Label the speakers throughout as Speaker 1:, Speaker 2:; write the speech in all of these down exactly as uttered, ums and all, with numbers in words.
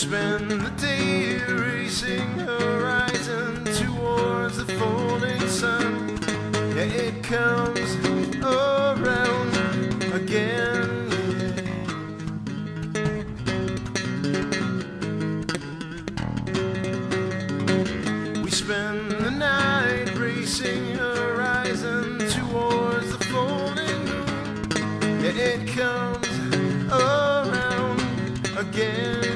Speaker 1: spend the day racing horizon towards the falling sun. Yeah, it comes around again. We spend the night racing horizon towards the falling moon. Yeah, it comes around again.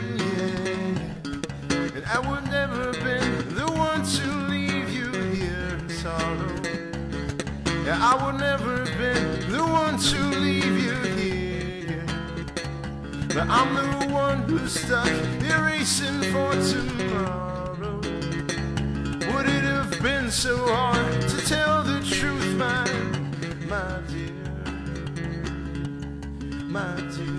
Speaker 1: I would never have been the one to leave you here in sorrow. Yeah, I would never have been the one to leave you here. But I'm the one who's stuck here racing for tomorrow. Would it have been so hard to tell the truth, my, my dear, my dear?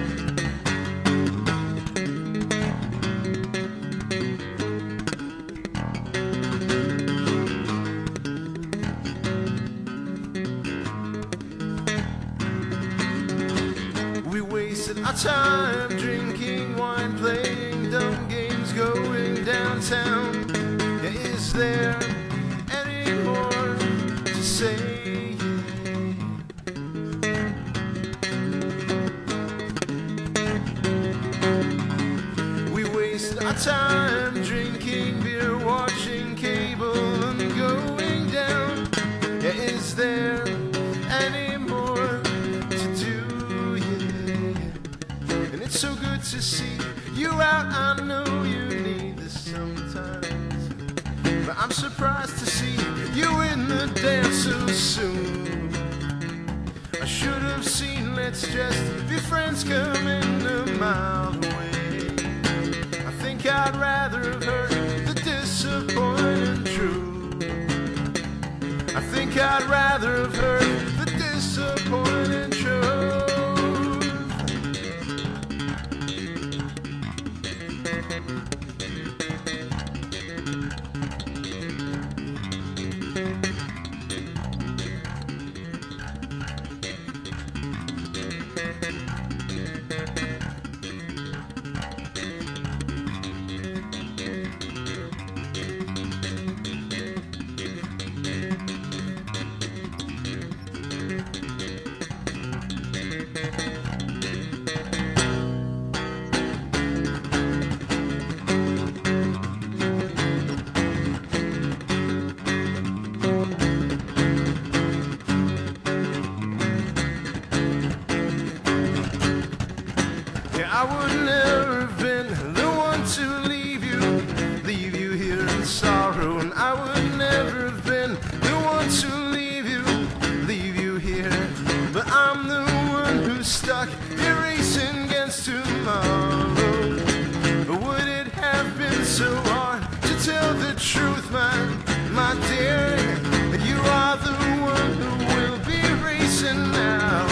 Speaker 1: Our time drinking wine, playing dumb games, going downtown. Yeah, is there any more to say? We wasted our time drinking beer, watching cable and going down. Yeah, is there any more to do? It's so good to see you out. I know you need this sometimes, but I'm surprised to see you in the dance so soon. I should have seen let's just be friends coming a mile away. I think I'd rather have heard the disappointing truth. I think I'd rather have heard the disappointing truth. I would never have been the one to leave you, leave you here in sorrow. And I would never have been the one to leave you, leave you here. But I'm the one who's stuck here racing against tomorrow. But would it have been so hard to tell the truth, my, my dear? You are the one who will be racing now.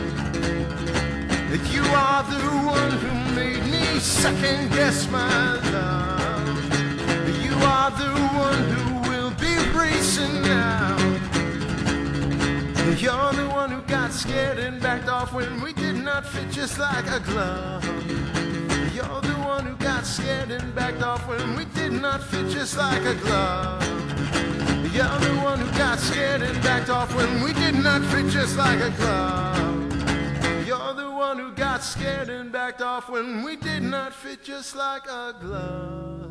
Speaker 1: You are the one who made me second guess my love. You are the one who will be racing now. You're the one who got scared and backed off when we did not fit just like a glove. You're the one who got scared and backed off when we did not fit just like a glove. You're the one who got scared and backed off when we did not fit just like a glove. You're the one who got scared and backed off when we did not fit just like a glove.